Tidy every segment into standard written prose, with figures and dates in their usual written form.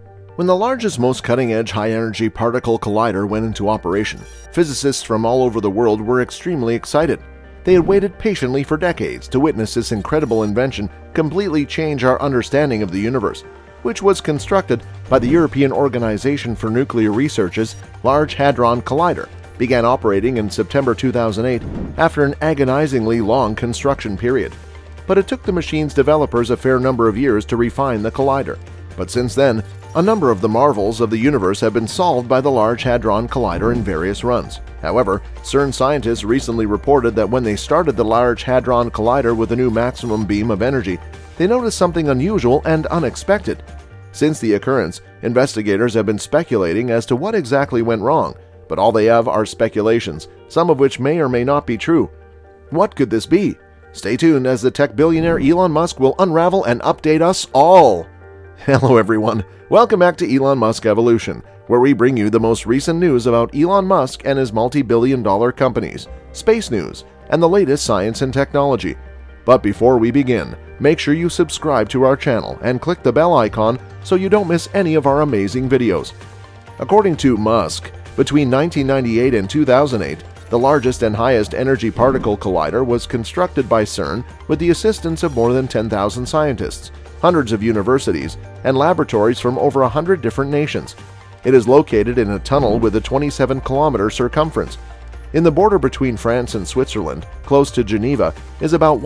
When the largest, most cutting-edge high-energy particle collider went into operation, physicists from all over the world were extremely excited. They had waited patiently for decades to witness this incredible invention completely change our understanding of the universe, which was constructed by the European Organization for Nuclear Research's Large Hadron Collider, began operating in September 2008 after an agonizingly long construction period. But it took the machine's developers a fair number of years to refine the collider. But since then, a number of the marvels of the universe have been solved by the Large Hadron Collider in various runs. However, CERN scientists recently reported that when they started the Large Hadron Collider with a new maximum beam of energy, they noticed something unusual and unexpected. Since the occurrence, investigators have been speculating as to what exactly went wrong, but all they have are speculations, some of which may or may not be true. What could this be? Stay tuned as the tech billionaire Elon Musk will unravel and update us all. Hello everyone, welcome back to Elon Musk Evolution, where we bring you the most recent news about Elon Musk and his multi-billion-dollar companies, space news, and the latest science and technology. But before we begin, make sure you subscribe to our channel and click the bell icon so you don't miss any of our amazing videos. According to Musk, between 1998 and 2008, the largest and highest energy particle collider was constructed by CERN with the assistance of more than 10,000 scientists, hundreds of universities, and laboratories from over 100 different nations. It is located in a tunnel with a 27-kilometer circumference. In the border between France and Switzerland, close to Geneva, is about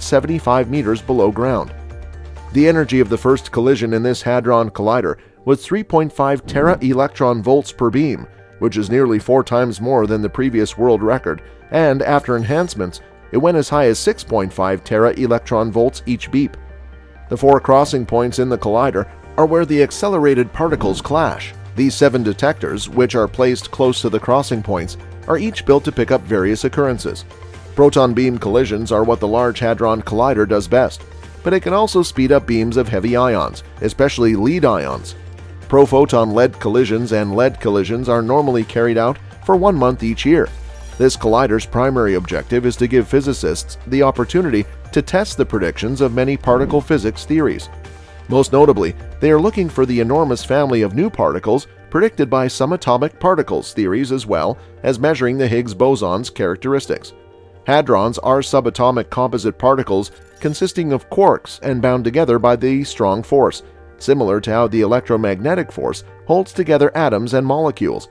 175 meters below ground. The energy of the first collision in this Hadron Collider was 3.5 tera-electron volts per beam, which is nearly 4 times more than the previous world record, and after enhancements, it went as high as 6.5 tera-electron volts each beep. The 4 crossing points in the collider are where the accelerated particles clash. These 7 detectors, which are placed close to the crossing points, are each built to pick up various occurrences. Proton beam collisions are what the Large Hadron Collider does best, but it can also speed up beams of heavy ions, especially lead ions. Prophoton lead collisions and lead collisions are normally carried out for 1 month each year. This collider's primary objective is to give physicists the opportunity to test the predictions of many particle physics theories. Most notably, they are looking for the enormous family of new particles predicted by subatomic particles theories as well as measuring the Higgs boson's characteristics. Hadrons are subatomic composite particles consisting of quarks and bound together by the strong force, similar to how the electromagnetic force holds together atoms and molecules.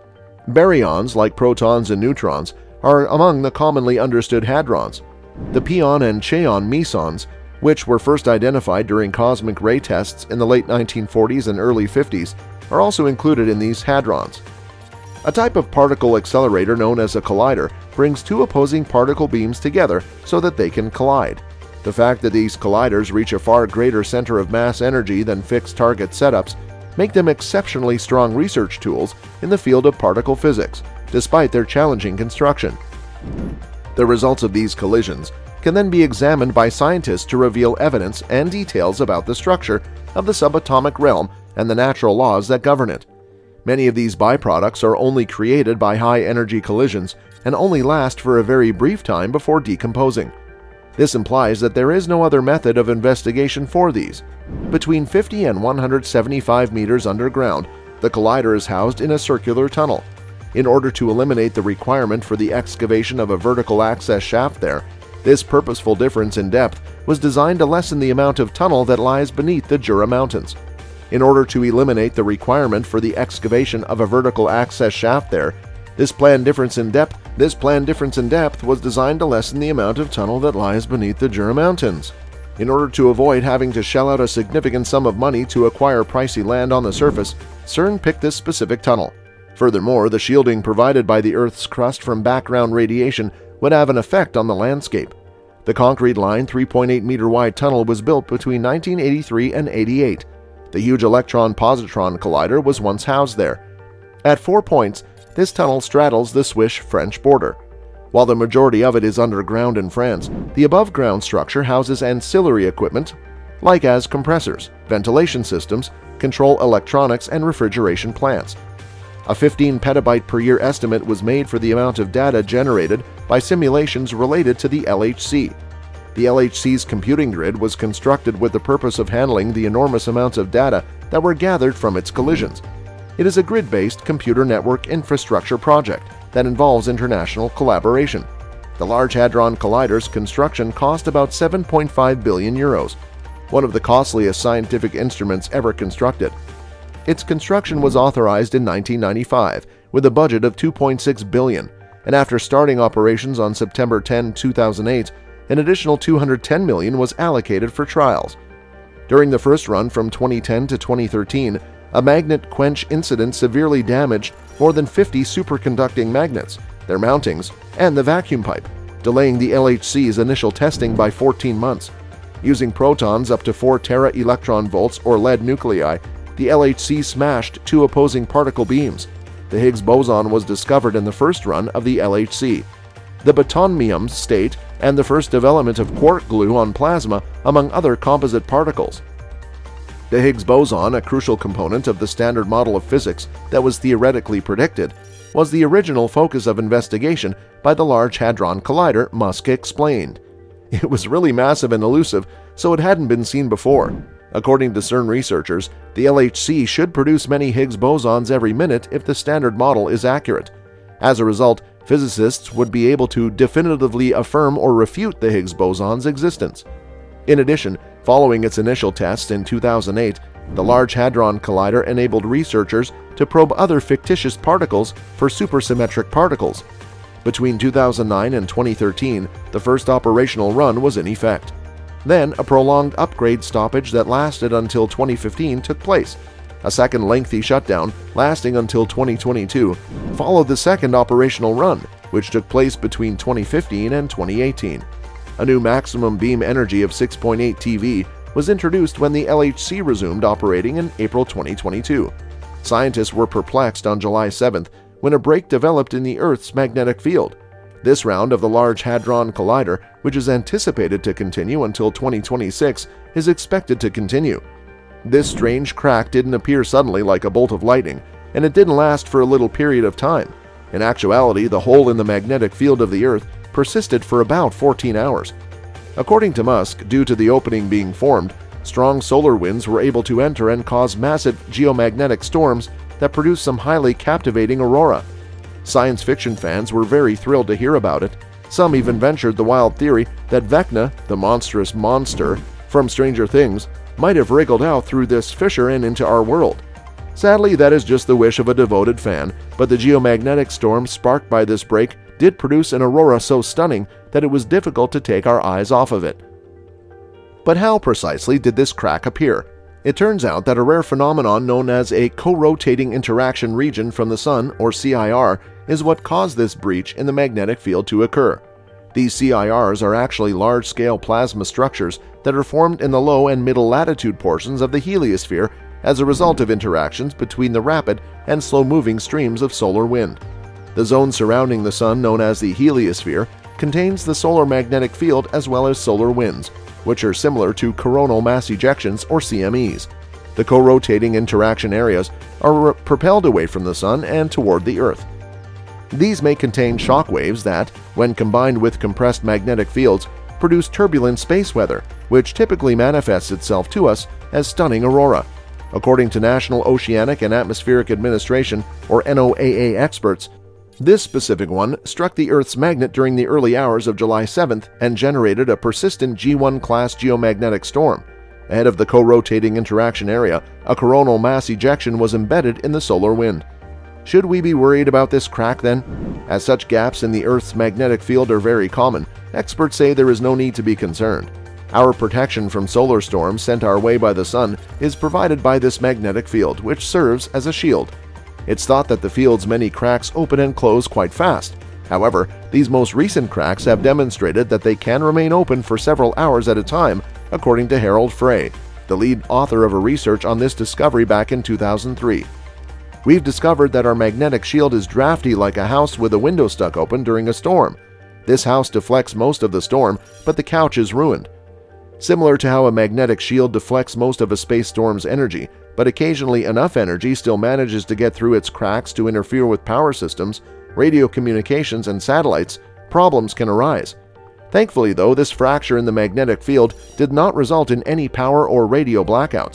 Baryons, like protons and neutrons, are among the commonly understood hadrons. The pion and chaon mesons, which were first identified during cosmic ray tests in the late 1940s and early 50s, are also included in these hadrons. A type of particle accelerator known as a collider brings 2 opposing particle beams together so that they can collide. The fact that these colliders reach a far greater center of mass energy than fixed target setups make them exceptionally strong research tools in the field of particle physics, despite their challenging construction. The results of these collisions can then be examined by scientists to reveal evidence and details about the structure of the subatomic realm and the natural laws that govern it. Many of these byproducts are only created by high-energy collisions and only last for a very brief time before decomposing. This implies that there is no other method of investigation for these. Between 50 and 175 meters underground, the collider is housed in a circular tunnel. In order to eliminate the requirement for the excavation of a vertical access shaft there, this purposeful difference in depth was designed to lessen the amount of tunnel that lies beneath the Jura Mountains. In order to eliminate the requirement for the excavation of a vertical access shaft there, this planned difference in depth was designed to lessen the amount of tunnel that lies beneath the Jura Mountains. In order to avoid having to shell out a significant sum of money to acquire pricey land on the surface, CERN picked this specific tunnel. Furthermore, the shielding provided by the Earth's crust from background radiation would have an effect on the landscape. The concrete-lined 3.8-meter-wide tunnel was built between 1983 and 88. The huge electron-positron collider was once housed there. At 4 points, this tunnel straddles the Swiss-French border. While the majority of it is underground in France, the above-ground structure houses ancillary equipment like as compressors, ventilation systems, control electronics, and refrigeration plants. A 15 petabyte per year estimate was made for the amount of data generated by simulations related to the LHC. The LHC's computing grid was constructed with the purpose of handling the enormous amounts of data that were gathered from its collisions. It is a grid-based computer network infrastructure project that involves international collaboration. The Large Hadron Collider's construction cost about 7.5 billion euros, one of the costliest scientific instruments ever constructed. Its construction was authorized in 1995 with a budget of 2.6 billion, and after starting operations on September 10, 2008, an additional 210 million was allocated for trials. During the first run from 2010 to 2013, a magnet quench incident severely damaged more than 50 superconducting magnets, their mountings, and the vacuum pipe, delaying the LHC's initial testing by 14 months. Using protons up to 4 tera-electron volts or lead nuclei, the LHC smashed 2 opposing particle beams. The Higgs boson was discovered in the first run of the LHC, the Botomium state, and the first development of quark glue on plasma, among other composite particles. The Higgs boson, a crucial component of the standard model of physics that was theoretically predicted, was the original focus of investigation by the Large Hadron Collider, Musk explained. It was really massive and elusive, so it hadn't been seen before. According to CERN researchers, the LHC should produce many Higgs bosons every minute if the standard model is accurate. As a result, physicists would be able to definitively affirm or refute the Higgs boson's existence. In addition, following its initial tests in 2008, the Large Hadron Collider enabled researchers to probe other fictitious particles for supersymmetric particles. Between 2009 and 2013, the first operational run was in effect. Then, a prolonged upgrade stoppage that lasted until 2015 took place. A second lengthy shutdown, lasting until 2022, followed the second operational run, which took place between 2015 and 2018. A new maximum beam energy of 6.8 TeV was introduced when the LHC resumed operating in April 2022. Scientists were perplexed on July 7th when a break developed in the Earth's magnetic field. This round of the Large Hadron Collider, which is anticipated to continue until 2026, is expected to continue. This strange crack didn't appear suddenly like a bolt of lightning, and it didn't last for a little period of time. In actuality, the hole in the magnetic field of the Earth persisted for about 14 hours. According to Musk, due to the opening being formed, strong solar winds were able to enter and cause massive geomagnetic storms that produced some highly captivating aurora. Science fiction fans were very thrilled to hear about it. Some even ventured the wild theory that Vecna, the monstrous monster from Stranger Things, might have wriggled out through this fissure and into our world. Sadly, that is just the wish of a devoted fan, but the geomagnetic storm sparked by this break did produce an aurora so stunning that it was difficult to take our eyes off of it. But how precisely did this crack appear? It turns out that a rare phenomenon known as a co-rotating interaction region from the Sun, or CIR, is what caused this breach in the magnetic field to occur. These CIRs are actually large-scale plasma structures that are formed in the low and middle latitude portions of the heliosphere as a result of interactions between the rapid and slow-moving streams of solar wind. The zone surrounding the Sun, known as the heliosphere, contains the solar magnetic field as well as solar winds, which are similar to coronal mass ejections or CMEs. The co-rotating interaction areas are propelled away from the Sun and toward the Earth. These may contain shock waves that, when combined with compressed magnetic fields, produce turbulent space weather, which typically manifests itself to us as stunning aurora. According to National Oceanic and Atmospheric Administration, or NOAA experts, this specific one struck the Earth's magnet during the early hours of July 7th and generated a persistent G1-class geomagnetic storm. Ahead of the co-rotating interaction area, a coronal mass ejection was embedded in the solar wind. Should we be worried about this crack then? As such gaps in the Earth's magnetic field are very common, experts say there is no need to be concerned. Our protection from solar storms sent our way by the Sun is provided by this magnetic field, which serves as a shield. It's thought that the field's many cracks open and close quite fast. However, these most recent cracks have demonstrated that they can remain open for several hours at a time, according to Harold Frey, the lead author of a research on this discovery back in 2003. We've discovered that our magnetic shield is drafty like a house with a window stuck open during a storm. This house deflects most of the storm, but the couch is ruined. Similar to how a magnetic shield deflects most of a space storm's energy, but occasionally enough energy still manages to get through its cracks to interfere with power systems, radio communications, and satellites, problems can arise. Thankfully, though, this fracture in the magnetic field did not result in any power or radio blackouts.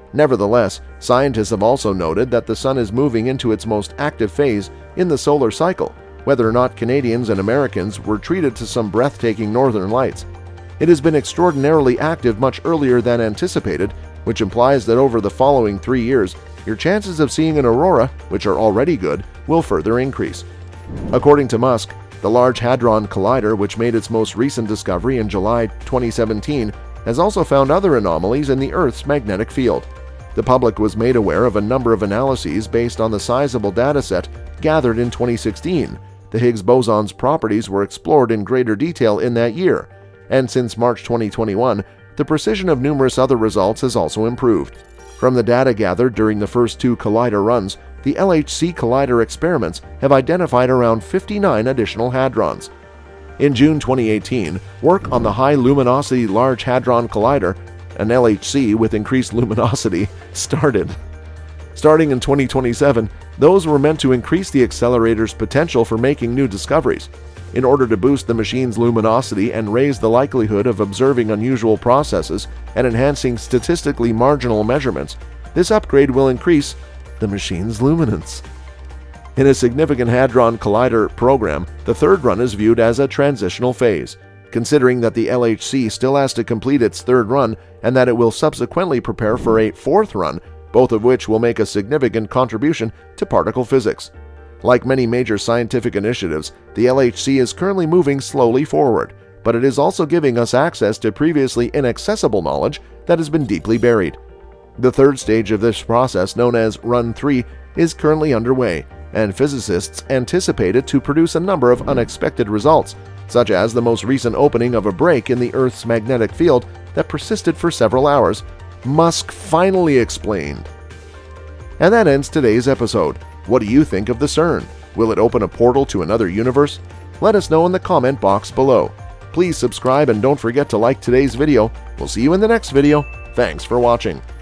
Nevertheless, scientists have also noted that the Sun is moving into its most active phase in the solar cycle, whether or not Canadians and Americans were treated to some breathtaking northern lights. It has been extraordinarily active much earlier than anticipated, which implies that over the following 3 years, your chances of seeing an aurora, which are already good, will further increase. According to Musk, the Large Hadron Collider, which made its most recent discovery in July 2017, has also found other anomalies in the Earth's magnetic field. The public was made aware of a number of analyses based on the sizable dataset gathered in 2016. The Higgs boson's properties were explored in greater detail in that year, and since March 2021, the precision of numerous other results has also improved. From the data gathered during the first 2 collider runs, the LHC collider experiments have identified around 59 additional hadrons. In June 2018, work on the High Luminosity Large Hadron Collider, an LHC with increased luminosity, started. Starting in 2027, those were meant to increase the accelerator's potential for making new discoveries. In order to boost the machine's luminosity and raise the likelihood of observing unusual processes and enhancing statistically marginal measurements, this upgrade will increase the machine's luminance. In a significant Hadron Collider program, the 3rd run is viewed as a transitional phase, considering that the LHC still has to complete its 3rd run and that it will subsequently prepare for a 4th run, both of which will make a significant contribution to particle physics. Like many major scientific initiatives, the LHC is currently moving slowly forward, but it is also giving us access to previously inaccessible knowledge that has been deeply buried. The 3rd stage of this process, known as Run 3, is currently underway, and physicists anticipate it to produce a number of unexpected results, such as the most recent opening of a break in the Earth's magnetic field that persisted for several hours, Musk finally explained. And that ends today's episode. What do you think of the CERN? Will it open a portal to another universe? Let us know in the comment box below. Please subscribe and don't forget to like today's video. We'll see you in the next video. Thanks for watching.